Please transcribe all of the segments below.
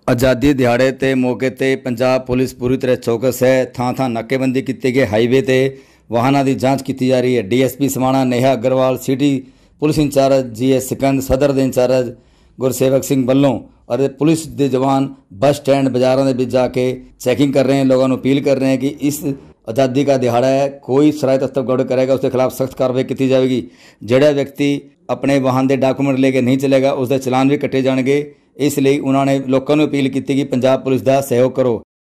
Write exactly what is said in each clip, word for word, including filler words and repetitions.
आज़ादी दिहाड़े ते मौके ते पंजाब पुलिस पूरी तरह चौकस है। थां थां नाकेबंदी की गई, हाईवे ते वाहनों की जांच की जा रही है। D S P Samana Neha Agarwal, city police incharge G S Sikand, सदर के इंचार्ज गुरसेवक सिंह बल्लों और पुलिस के जवान बस स्टैंड बाजारों के बीच जाके चैकिंग कर रहे हैं। लोगों को अपील कर रहे हैं कि इस आज़ादी का दिहाड़ा है, कोई शरारत हस्तगड़ करेगा उसके खिलाफ सख्त कार्रवाई की जाएगी। जोड़ा व्यक्ति अपने वाहन के डॉक्यूमेंट लेके नहीं चलेगा उसके चलान भी कटे जाएंगे। इसलिए उन्होंने लोगों को अपील की कि पंजाब पुलिस का सहयोग करो।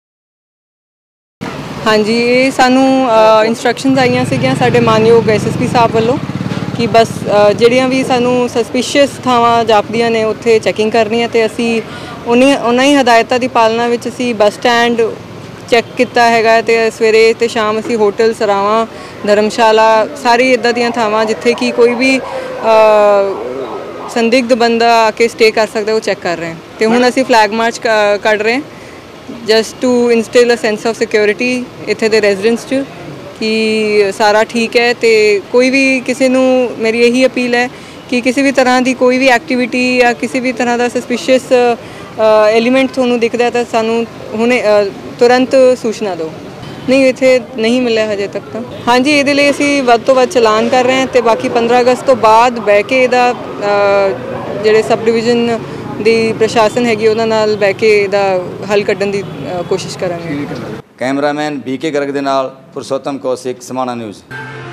हाँ जी, ये सानू इंस्ट्रक्शनस आईयां सीगियां साडे मानयोग एस एस पी साहब वालों कि बस ਜਿਹੜੀਆਂ भी सानू सस्पिशियस ਥਾਵਾਂ ਜਾਪਦੀਆਂ ने उत्थे चैकिंग करनी है। तो असी उन्हीं उन्हीं ही हदायतां की पालना विच असी बस स्टैंड चैक किया है। तो सवेरे तो शाम असी होटल, सरावां, धर्मशाला सारी इदां दीयां थावां जिथे कि कोई भी संदिग्ध बंदा आके स्टे कर सकता है वो चैक कर रहे हैं। तो हुण असी फ्लैग मार्च कढ़ रहे हैं just to instil a sense of security इत्थे दे रेजिडेंट्स च कि सारा ठीक है। तो कोई भी किसी नू मेरी यही अपील है कि किसी भी तरह की कोई भी एक्टिविटी या किसी भी तरह का सस्पिशियस एलीमेंट थोनू दिखता है तो सानू हुणे तुरंत सूचना दो। नहीं, इत्थे नहीं मिला हजे तक तो। हाँ जी, ये लिए असी वध तो वध चलान कर रहे हैं। तो बाकी पंद्रह अगस्त तो बाद बह के इहदा जिहड़े सब डिविजन दी प्रशासन हैगी उहनां नाल बह के इहदा हल कड्ढण दी कोशिश करांगे। कैमरामैन बी के गर्ग दे नाल पुरुषोत्तम कौशिक, समाणा न्यूज़।